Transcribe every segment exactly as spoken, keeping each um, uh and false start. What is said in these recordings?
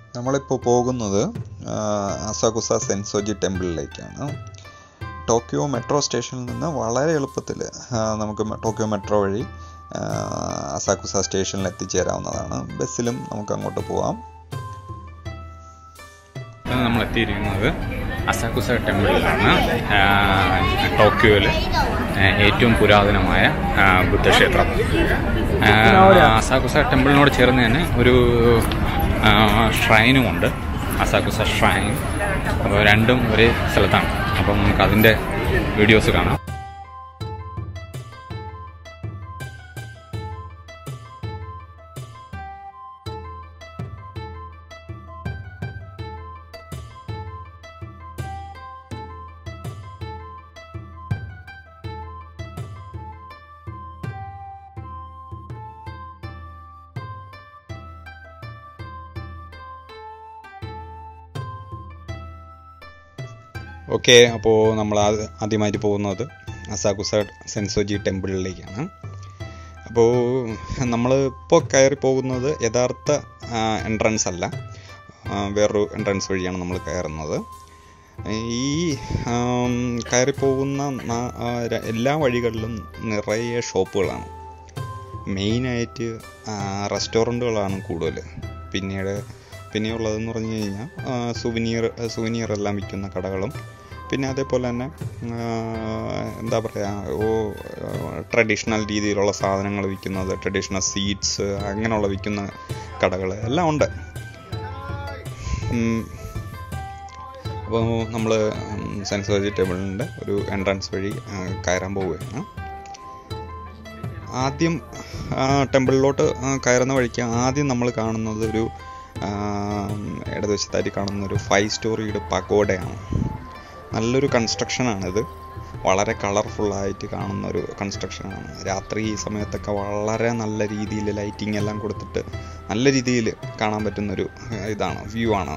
നമ്മളിപ്പോൾ പോകുന്നത് അസാകുസ സെൻസോജി ടെമ്പിളിലേക്കാണ്. Tokyo metro സ്റ്റേഷനിൽ നിന്ന് വളരെ എളുപ്പത്തിൽ നമുക്ക് ടോക്കിയോ മെട്രോ വഴി അസാകുസ സ്റ്റേഷനിൽ എത്തിച്ചേരാവുന്നതാണ്. ബസ്സിലും നമുക്ക് അങ്ങോട്ട് പോകാം. നമ്മൾ എത്തിയിരിക്കുന്നത് അസാകുസ ടെമ്പിളിലാണ്. ടോക്കിയോയിലെ ഏറ്റവും പുരാതനമായ ബുദ്ധക്ഷേത്രം. അസാകുസ ടെമ്പിളിനോട് ചേർന്ന് തന്നെ ഒരു ഷ്രൈനുമുണ്ട്, അസാകുസ ഷ്രൈൻ. അപ്പോൾ രണ്ടും ഒരേ സ്ഥലത്താണ്. അപ്പം നമുക്ക് അതിൻ്റെ വീഡിയോസ് കാണാം. ഓക്കെ, അപ്പോൾ നമ്മൾ ആദ്യമായിട്ട് പോകുന്നത് അസാകുസ സെൻസോജി ടെമ്പിളിലേക്കാണ്. അപ്പോൾ നമ്മൾ ഇപ്പോൾ കയറി പോകുന്നത് യഥാർത്ഥ എൻട്രൻസ് അല്ല, വേറൊരു എൻട്രൻസ് വഴിയാണ് നമ്മൾ കയറുന്നത്. ഈ കയറി പോകുന്ന എല്ലാ വഴികളിലും നിറയെ ഷോപ്പുകളാണ്. മെയിനായിട്ട് റെസ്റ്റോറൻറ്റുകളാണ് കൂടുതൽ. പിന്നീട് പിന്നെയുള്ളതെന്ന് പറഞ്ഞു കഴിഞ്ഞാൽ സുവനീർ സുവനീർ എല്ലാം വിൽക്കുന്ന കടകളും, പിന്നെ അതേപോലെ തന്നെ എന്താ പറയുക, ഓ ട്രഡീഷണൽ രീതിയിലുള്ള സാധനങ്ങൾ വിൽക്കുന്നത്, ട്രഡീഷണൽ സീഡ്സ് അങ്ങനെയുള്ള വിൽക്കുന്ന കടകൾ എല്ലാം ഉണ്ട്. അപ്പോൾ നമ്മൾ സെൻസോജി ടെമ്പിളിൻ്റെ ഒരു എൻട്രൻസ് വഴി കയറാൻ പോവുകയാണ്. ആദ്യം ടെമ്പിളിലോട്ട് കയറുന്ന വഴിക്ക് ആദ്യം നമ്മൾ കാണുന്നത് ഒരു ഇടതുവശത്തായിട്ട് കാണുന്ന ഒരു ഫൈവ് സ്റ്റോറിയുടെ പഗോഡയാണ്. നല്ലൊരു കൺസ്ട്രക്ഷനാണിത്. വളരെ കളർഫുള്ളായിട്ട് കാണുന്ന ഒരു കൺസ്ട്രക്ഷനാണ്. രാത്രി ഈ സമയത്തൊക്കെ വളരെ നല്ല രീതിയിൽ ലൈറ്റിംഗ് എല്ലാം കൊടുത്തിട്ട് നല്ല രീതിയിൽ കാണാൻ പറ്റുന്നൊരു ഇതാണ്, വ്യൂ ആണ്.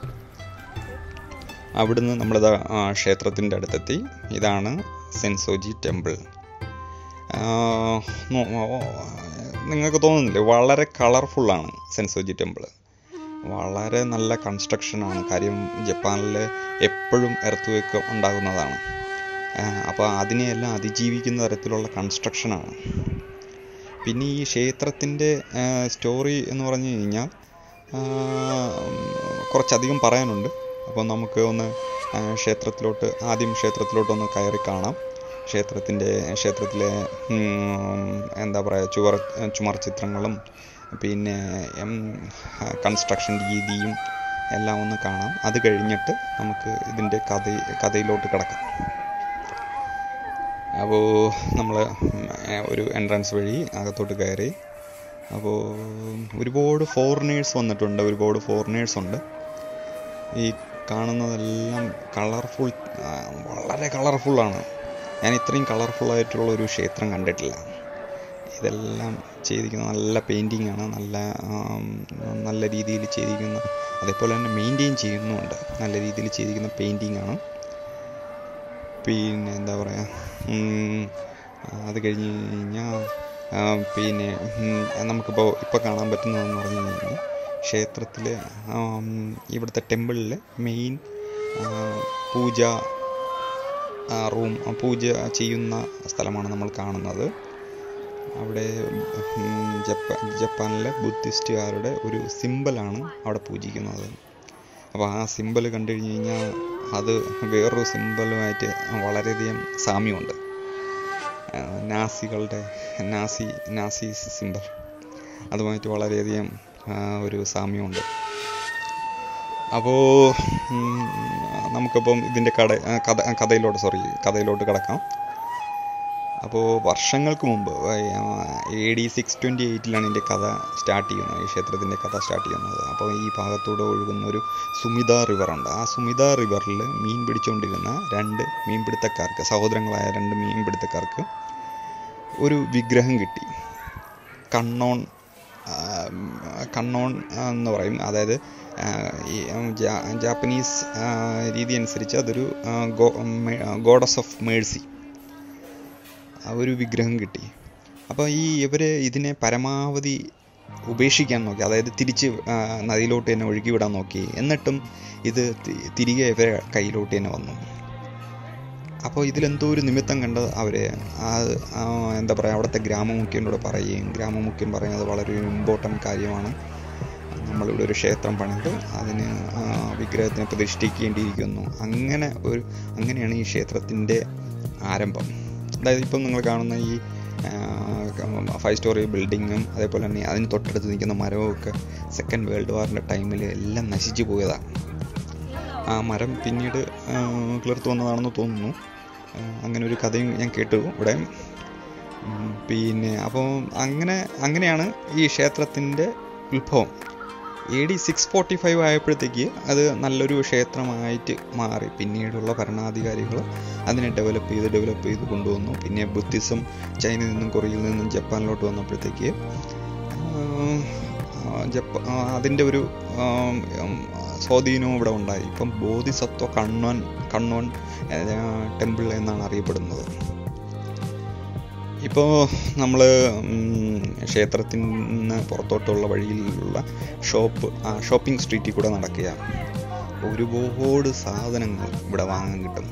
അവിടുന്ന് നമ്മളിത് ക്ഷേത്രത്തിൻ്റെ അടുത്തെത്തി. ഇതാണ് സെൻസോജി ടെമ്പിൾ. നിങ്ങൾക്ക് തോന്നുന്നില്ലേ, വളരെ കളർഫുള്ളാണ് സെൻസോജി ടെമ്പിൾ. വളരെ നല്ല കൺസ്ട്രക്ഷനാണ്. കാര്യം ജപ്പാനിൽ എപ്പോഴും എർത്ത് വേക്ക് ഉണ്ടാകുന്നതാണ്. അപ്പോൾ അതിനെയെല്ലാം അതിജീവിക്കുന്ന തരത്തിലുള്ള കൺസ്ട്രക്ഷനാണ്. പിന്നെ ഈ ക്ഷേത്രത്തിൻ്റെ സ്റ്റോറി എന്ന് പറഞ്ഞു കഴിഞ്ഞാൽ കുറച്ചധികം പറയാനുണ്ട്. അപ്പോൾ നമുക്ക് ഒന്ന് ക്ഷേത്രത്തിലോട്ട് ആദ്യം ക്ഷേത്രത്തിലോട്ടൊന്ന് കയറി കാണാം. ക്ഷേത്രത്തിൻ്റെ ക്ഷേത്രത്തിലെ എന്താ പറയുക, ചുവർ ചുമർ ചിത്രങ്ങളും പിന്നെ കൺസ്ട്രക്ഷൻ രീതിയും എല്ലാം ഒന്ന് കാണാം. അത് കഴിഞ്ഞിട്ട് നമുക്ക് ഇതിൻ്റെ കഥ കഥയിലോട്ട് കിടക്കാം. അപ്പോൾ നമ്മൾ ഒരു എൻട്രൻസ് വഴി അകത്തോട്ട് കയറി. അപ്പോൾ ഒരുപാട് ഫോറിനേഴ്സ് വന്നിട്ടുണ്ട്, ഒരുപാട് ഫോറിനേഴ്സ് ഉണ്ട്. ഈ കാണുന്നതെല്ലാം കളർഫുൾ, വളരെ കളർഫുള്ളാണ്. ഞാൻ ഇത്രയും കളർഫുള്ളായിട്ടുള്ള ഒരു ക്ഷേത്രം കണ്ടിട്ടില്ല. ഇതെല്ലാം ചെയ്തിരിക്കുന്ന നല്ല പെയിൻറ്റിങ് ആണ്, നല്ല നല്ല രീതിയിൽ ചെയ്തിരിക്കുന്ന, അതേപോലെ തന്നെ മെയിൻറ്റെയിൻ ചെയ്യുന്നുമുണ്ട്. നല്ല രീതിയിൽ ചെയ്തിരിക്കുന്ന പെയിൻറ്റിങ് ആണ്. പിന്നെ എന്താ പറയുക, അത് കഴിഞ്ഞ് കഴിഞ്ഞാൽ പിന്നെ നമുക്കിപ്പോൾ ഇപ്പോൾ കാണാൻ പറ്റുന്നതെന്ന് പറഞ്ഞു കഴിഞ്ഞാൽ ക്ഷേത്രത്തിൽ ഇവിടുത്തെ ടെമ്പിളിൽ മെയിൻ പൂജ റൂം, പൂജ ചെയ്യുന്ന സ്ഥലമാണ് നമ്മൾ കാണുന്നത്. അവിടെ ജപ്പാ ജപ്പാനിലെ ബുദ്ധിസ്റ്റുകാരുടെ ഒരു സിമ്പലാണ് അവിടെ പൂജിക്കുന്നത്. അപ്പോൾ ആ സിമ്പൽ കണ്ടു കഴിഞ്ഞ് കഴിഞ്ഞാൽ അത് വേറൊരു സിമ്പലുമായിട്ട് വളരെയധികം സാമ്യമുണ്ട്. നാസികളുടെ നാസി നാസി സിമ്പൽ, അതുമായിട്ട് വളരെയധികം ഒരു സാമ്യമുണ്ട്. അപ്പോൾ നമുക്കിപ്പം ഇതിൻ്റെ കട കഥ കഥയിലോട്ട് സോറി കഥയിലോട്ട് കിടക്കാം. അപ്പോൾ വർഷങ്ങൾക്ക് മുമ്പ് എ ഡി സിക്സ് ട്വൻറ്റി എയ്റ്റിലാണ് ഇതിൻ്റെ കഥ സ്റ്റാർട്ട് ചെയ്യുന്നത്, ഈ ക്ഷേത്രത്തിൻ്റെ കഥ സ്റ്റാർട്ട് ചെയ്യുന്നത്. അപ്പോൾ ഈ ഭാഗത്തൂടെ ഒഴുകുന്ന ഒരു സുമിത റിവറുണ്ട്. ആ സുമിത റിവറിൽ മീൻ പിടിച്ചുകൊണ്ടിരുന്ന രണ്ട് മീൻപിടുത്തക്കാർക്ക്, സഹോദരങ്ങളായ രണ്ട് മീൻപിടുത്തക്കാർക്ക് ഒരു വിഗ്രഹം കിട്ടി. കണ്ണോൺ കണ്ണോൺ എന്ന് പറയും. അതായത് ഈ ജാപ്പനീസ് രീതി അനുസരിച്ച് അതൊരു ഗോഡസ് ഓഫ് മേഴ്സി, ആ ഒരു വിഗ്രഹം കിട്ടി. അപ്പോൾ ഈ ഇവർ ഇതിനെ പരമാവധി ഉപേക്ഷിക്കാൻ നോക്കി, അതായത് തിരിച്ച് നദിയിലോട്ട് തന്നെ ഒഴുക്കി വിടാൻ നോക്കി. എന്നിട്ടും ഇത് തിരികെ ഇവരെ കയ്യിലോട്ട് തന്നെ വന്നു. അപ്പോൾ ഇതിലെന്തോ ഒരു നിമിത്തം കണ്ട് അവർ എന്താ പറയുക അവിടുത്തെ ഗ്രാമമുഖ്യനോട് പറയുകയും ഗ്രാമമുഖ്യൻ പറയുന്നത് വളരെ ഇമ്പോർട്ടൻ്റ് കാര്യമാണ്, നമ്മളിവിടെ ഒരു ക്ഷേത്രം പണിത് അതിന് വിഗ്രഹത്തിനെ പ്രതിഷ്ഠിക്കേണ്ടിയിരിക്കുന്നു. അങ്ങനെ ഒരു അങ്ങനെയാണ് ഈ ക്ഷേത്രത്തിൻ്റെ ആരംഭം. അതായത് ഇപ്പം നിങ്ങൾ കാണുന്ന ഈ ഫൈവ് സ്റ്റോറി ബിൽഡിങ്ങും അതേപോലെ തന്നെ അതിന് തൊട്ടടുത്ത് നിൽക്കുന്ന മരവും ഒക്കെ സെക്കൻഡ് വേൾഡ് വാറിൻ്റെ ടൈമിൽ എല്ലാം നശിച്ചു പോയതാണ്. ആ മരം പിന്നീട് കിളിർത്ത് വന്നതാണെന്ന് തോന്നുന്നു. അങ്ങനെ ഒരു കഥയും ഞാൻ കേട്ടു ഇവിടെ. പിന്നെ അപ്പോൾ അങ്ങനെ അങ്ങനെയാണ് ഈ ക്ഷേത്രത്തിൻ്റെ ഉത്ഭവം. A D six forty five ആയപ്പോഴത്തേക്ക് അത് നല്ലൊരു ക്ഷേത്രമായിട്ട് മാറി. പിന്നീടുള്ള ഭരണാധികാരികൾ അതിനെ ഡെവലപ്പ് ചെയ്ത് ഡെവലപ്പ് ചെയ്ത് കൊണ്ടുവന്നു. പിന്നെ ബുദ്ധിസം ചൈനയിൽ നിന്നും കൊറിയയിൽ നിന്നും ജപ്പാനിലോട്ട് വന്നപ്പോഴത്തേക്ക് ജപ്പ അതിൻ്റെ ഒരു സ്വാധീനവും ഇവിടെ ഉണ്ടായി. ഇപ്പം ബോധിസത്വ കണ്ണോൻ കണ്ണോൻ ടെമ്പിൾ എന്നാണ് അറിയപ്പെടുന്നത്. ഇപ്പോൾ നമ്മൾ ക്ഷേത്രത്തിൽ നിന്ന് പുറത്തോട്ടുള്ള വഴിയിലുള്ള ഷോപ്പ് ഷോപ്പിംഗ് സ്ട്രീറ്റിൽ കൂടെ നടക്കുക. ഒരുപാട് സാധനങ്ങൾ ഇവിടെ വാങ്ങാൻ കിട്ടും.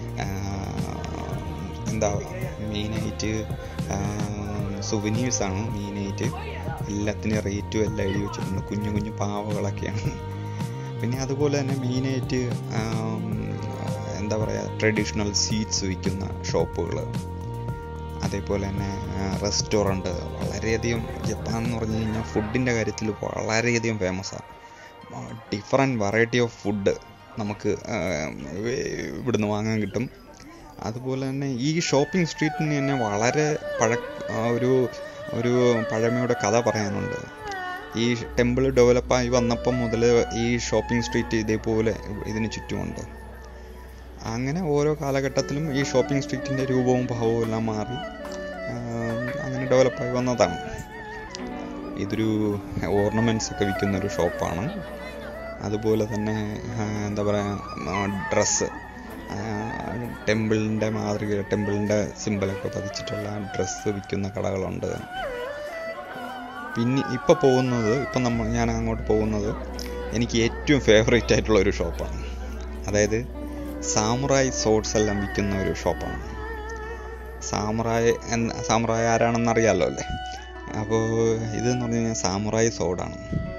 എന്താ മെയിനായിട്ട് സുവനീഴ്സാണ് മെയിനായിട്ട്. എല്ലാത്തിനും റേറ്റും എല്ലാം എഴുതി വെച്ചിട്ടുണ്ട്. കുഞ്ഞു കുഞ്ഞു പാവകളൊക്കെയാണ്. പിന്നെ അതുപോലെ തന്നെ മെയിനായിട്ട് എന്താ പറയുക ട്രഡീഷണൽ സ്വീറ്റ്സ് വിൽക്കുന്ന ഷോപ്പുകൾ, അതേപോലെ തന്നെ റെസ്റ്റോറൻറ്റ്. വളരെയധികം ജപ്പാൻ എന്ന് പറഞ്ഞു കഴിഞ്ഞാൽ ഫുഡിൻ്റെ കാര്യത്തിൽ വളരെയധികം ഫേമസാണ്. ഡിഫറെൻറ്റ് വെറൈറ്റി ഓഫ് ഫുഡ് നമുക്ക് ഇവിടുന്ന് വാങ്ങാൻ കിട്ടും. അതുപോലെ തന്നെ ഈ ഷോപ്പിംഗ് സ്ട്രീറ്റിന് തന്നെ വളരെ പഴ ഒരു ഒരു പഴമയുടെ കഥ പറയാനുണ്ട്. ഈ ടെമ്പിൾ ഡെവലപ്പായി വന്നപ്പം മുതൽ ഈ ഷോപ്പിംഗ് സ്ട്രീറ്റ് ഇതേപോലെ ഇതിന് ചുറ്റുമുണ്ട്. അങ്ങനെ ഓരോ കാലഘട്ടത്തിലും ഈ ഷോപ്പിംഗ് സ്ട്രീറ്റിൻ്റെ രൂപവും ഭാവവും എല്ലാം മാറി അങ്ങനെ ഡെവലപ്പായി വന്നതാണ്. ഇതൊരു ഓർണമെൻറ്റ്സ് ഒക്കെ വിൽക്കുന്നൊരു ഷോപ്പാണ്. അതുപോലെ തന്നെ എന്താ പറയുക ഡ്രസ്സ്, ടെമ്പിളിൻ്റെ മാതൃക ടെമ്പിളിൻ്റെ സിമ്പിളൊക്കെ പതിച്ചിട്ടുള്ള ഡ്രസ്സ് വിൽക്കുന്ന കടകളുണ്ട്. പിന്നെ ഇപ്പോൾ പോകുന്നത് ഇപ്പം നമ്മൾ ഞാൻ അങ്ങോട്ട് പോകുന്നത് എനിക്ക് ഏറ്റവും ഫേവറേറ്റ് ആയിട്ടുള്ള ഒരു ഷോപ്പാണ്. അതായത് സാമുറായി സോഡ്സ് എല്ലാം വിൽക്കുന്ന ഒരു ഷോപ്പാണ്. സാമുറായി എന്ന സാമുറായി ആരാണെന്ന് അറിയാമല്ലോ അല്ലേ? അപ്പോൾ ഇതെന്ന് പറഞ്ഞു കഴിഞ്ഞാൽ സാമുറായി സോഡാണ്.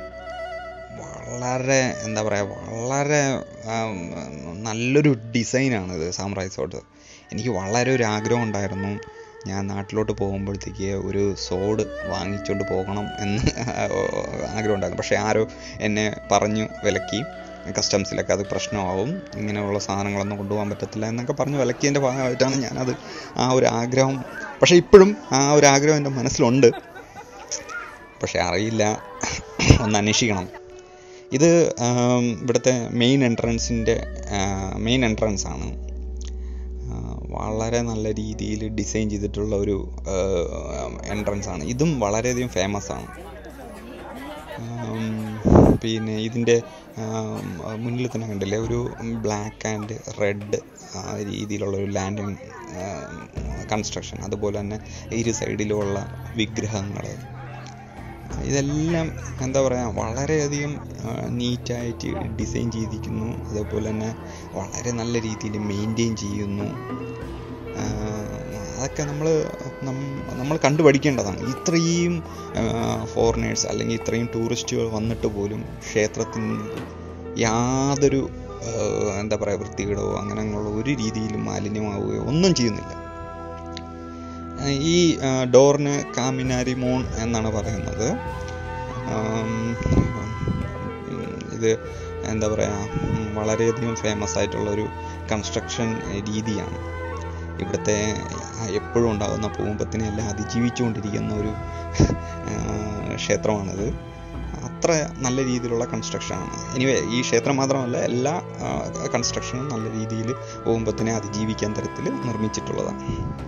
വളരെ എന്താ പറയുക വളരെ നല്ലൊരു ഡിസൈനാണിത് സാമുറായി സോഡ്. എനിക്ക് വളരെ ഒരു ആഗ്രഹം ഉണ്ടായിരുന്നു, ഞാൻ നാട്ടിലോട്ട് പോകുമ്പോഴത്തേക്ക് ഒരു സോഡ് വാങ്ങിച്ചുകൊണ്ട് പോകണം എന്ന് ആഗ്രഹം ഉണ്ടായിരുന്നു. പക്ഷേ ആരോ എന്നെ പറഞ്ഞു വിലക്കി, കസ്റ്റംസിലൊക്കെ അത് പ്രശ്നമാവും, ഇങ്ങനെയുള്ള സാധനങ്ങളൊന്നും കൊണ്ടുപോകാൻ പറ്റത്തില്ല എന്നൊക്കെ പറഞ്ഞ് വിലക്കിയതിൻ്റെ ഭാഗമായിട്ടാണ് ഞാനത് ആ ഒരു ആഗ്രഹം. പക്ഷേ ഇപ്പോഴും ആ ഒരു ആഗ്രഹം എൻ്റെ മനസ്സിലുണ്ട്. പക്ഷേ അറിയില്ല, ഒന്ന് അന്വേഷിക്കണം. ഇത് ഇവിടുത്തെ മെയിൻ എൻട്രൻസിൻ്റെ മെയിൻ എൻട്രൻസ് ആണ്. വളരെ നല്ല രീതിയിൽ ഡിസൈൻ ചെയ്തിട്ടുള്ള ഒരു എൻട്രൻസ് ആണ്. ഇതും വളരെയധികം ഫേമസ് ആണ്. പിന്നെ ഇതിൻ്റെ മുന്നിൽ തന്നെ കണ്ടില്ലേ ഒരു ബ്ലാക്ക് ആൻഡ് റെഡ് രീതിയിലുള്ള ഒരു ലാൻഡിങ് കൺസ്ട്രക്ഷൻ. അതുപോലെ തന്നെ ഇരു സൈഡിലുമുള്ള വിഗ്രഹങ്ങൾ, ഇതെല്ലാം എന്താ പറയുക വളരെയധികം നീറ്റായിട്ട് ഡിസൈൻ ചെയ്തിരിക്കുന്നു. അതേപോലെ തന്നെ വളരെ നല്ല രീതിയിൽ മെയിൻറ്റെയിൻ ചെയ്യുന്നു. അതൊക്കെ നമ്മൾ നമ്മൾ കണ്ടു പഠിക്കേണ്ടതാണ്. ഇത്രയും ഫോറിനേഴ്സ് അല്ലെങ്കിൽ ഇത്രയും ടൂറിസ്റ്റുകൾ വന്നിട്ട് പോലും ക്ഷേത്രത്തിന് യാതൊരു എന്താ പറയുക വൃത്തികേടോ അങ്ങനെയുള്ള ഒരു രീതിയിലും മാലിന്യമാവുകയോ ഒന്നും ചെയ്യുന്നില്ല. ഈ ഡോറിന് കാമിനാരിമോൺ എന്നാണ് പറയുന്നത്. ഇത് എന്താ പറയുക വളരെയധികം ഫേമസ് ആയിട്ടുള്ളൊരു കൺസ്ട്രക്ഷൻ രീതിയാണ്. ഇവിടുത്തെ എപ്പോഴും ഉണ്ടാകുന്ന ഭൂകമ്പത്തിനെ എല്ലാം അതിജീവിച്ചുകൊണ്ടിരിക്കുന്ന ഒരു ക്ഷേത്രമാണിത്. അത്ര നല്ല രീതിയിലുള്ള കൺസ്ട്രക്ഷനാണ്. എനിവേ ഈ ക്ഷേത്രം മാത്രമല്ല എല്ലാ കൺസ്ട്രക്ഷനും നല്ല രീതിയിൽ ഭൂകമ്പത്തിനെ അതിജീവിക്കാൻ തരത്തിൽ നിർമ്മിച്ചിട്ടുള്ളതാണ്.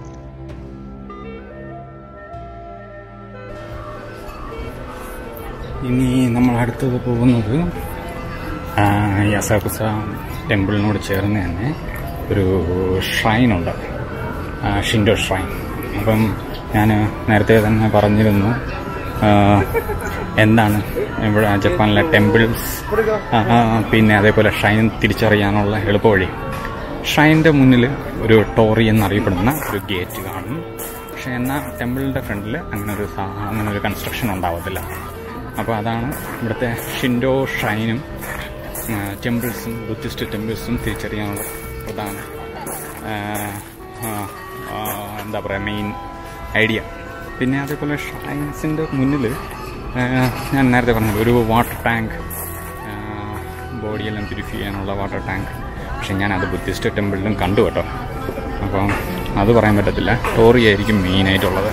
ഇനി നമ്മൾ അടുത്തത് പോകുന്നത് ഈ അസാകുസ ടെമ്പിളിനോട് ചേർന്ന് തന്നെ ഒരു ഷ്രൈനുണ്ട്, ഷിൻഡോ ഷ്രൈൻ. അപ്പം ഞാൻ നേരത്തെ തന്നെ പറഞ്ഞിരുന്നു എന്താണ് ഇവിടെ ജപ്പാനിലെ ടെമ്പിൾസ്, പിന്നെ അതേപോലെ ഷ്രൈൻ തിരിച്ചറിയാനുള്ള എളുപ്പവഴി. ഷ്രൈൻ്റെ മുന്നിൽ ഒരു ടോറി എന്നറിയപ്പെടുന്ന ഒരു ഗേറ്റ് കാണും. പക്ഷേ എന്നാൽ ടെമ്പിളിൻ്റെ ഫ്രണ്ടിൽ അങ്ങനെ ഒരു അങ്ങനെ ഒരു കൺസ്ട്രക്ഷൻ ഉണ്ടാവത്തില്ല. അപ്പോൾ അതാണ് ഇവിടുത്തെ ഷിൻഡോ ഷ്രൈനും ടെമ്പിൾസും ബുദ്ധിസ്റ്റ് ടെമ്പിൾസും തിരിച്ചറിയാനുള്ള പ്രധാന എന്താ പറയുക മെയിൻ ഐഡിയ. പിന്നെ അതേപോലെ ഷ്രൈൻസിൻ്റെ മുന്നിൽ ഞാൻ നേരത്തെ പറഞ്ഞത് ഒരു വാട്ടർ ടാങ്ക്, ബോഡിയെല്ലാം പ്യൂരിഫൈ ചെയ്യാനുള്ള വാട്ടർ ടാങ്ക്. പക്ഷെ ഞാനത് ബുദ്ധിസ്റ്റ് ടെമ്പിളിലും കണ്ടു കേട്ടോ. അപ്പം അത് പറയാൻ പറ്റത്തില്ല, ടോറി ആയിരിക്കും മെയിനായിട്ടുള്ളത്.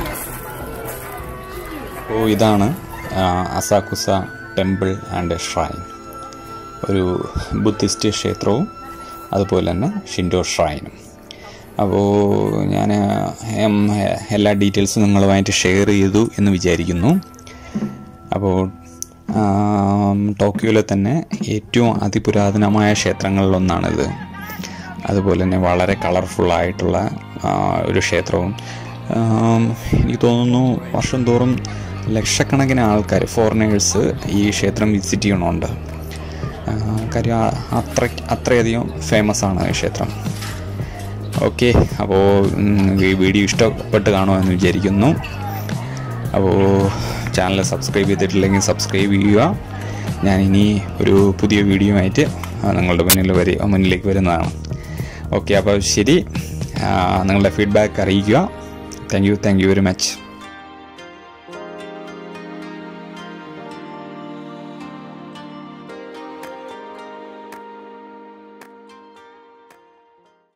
അപ്പോൾ ഇതാണ് അസാകുസ ടെമ്പിൾ ആൻഡ് ഷ്രൈൻ, ഒരു ബുദ്ധിസ്റ്റ് ക്ഷേത്രവും അതുപോലെ തന്നെ ഷിൻഡോ ഷ്രൈനും. അപ്പോൾ ഞാൻ എല്ലാ ഡീറ്റെയിൽസും നിങ്ങളുമായിട്ട് ഷെയർ ചെയ്തു എന്ന് വിചാരിക്കുന്നു. അപ്പോൾ ടോക്കിയോയിലെ തന്നെ ഏറ്റവും അതിപുരാതനമായ ക്ഷേത്രങ്ങളിലൊന്നാണിത്. അതുപോലെ തന്നെ വളരെ കളർഫുള്ളായിട്ടുള്ള ഒരു ക്ഷേത്രവും. എനിക്ക് തോന്നുന്നു വർഷം തോറും ലക്ഷക്കണക്കിന് ആൾക്കാർ, ഫോറിനേഴ്സ് ഈ ക്ഷേത്രം വിസിറ്റ് ചെയ്യണമുണ്ട്. കാര്യം അത്ര അത്രയധികം ഫേമസ് ആണ് ഈ ക്ഷേത്രം. ഓക്കെ, അപ്പോൾ ഈ വീഡിയോ ഇഷ്ടപ്പെട്ട് കാണുമെന്ന് വിചാരിക്കുന്നു. അപ്പോൾ ചാനൽ സബ്സ്ക്രൈബ് ചെയ്തിട്ടില്ലെങ്കിൽ സബ്സ്ക്രൈബ് ചെയ്യുക. ഞാനിനി ഒരു പുതിയ വീഡിയോ ആയിട്ട് നിങ്ങളുടെ മുന്നിൽ വരെ മുന്നിലേക്ക് വരുന്നതാണ്. ഓക്കെ, അപ്പോൾ ശരി, നിങ്ങളുടെ ഫീഡ്ബാക്ക് അറിയിക്കുക. Thank you thank you very much.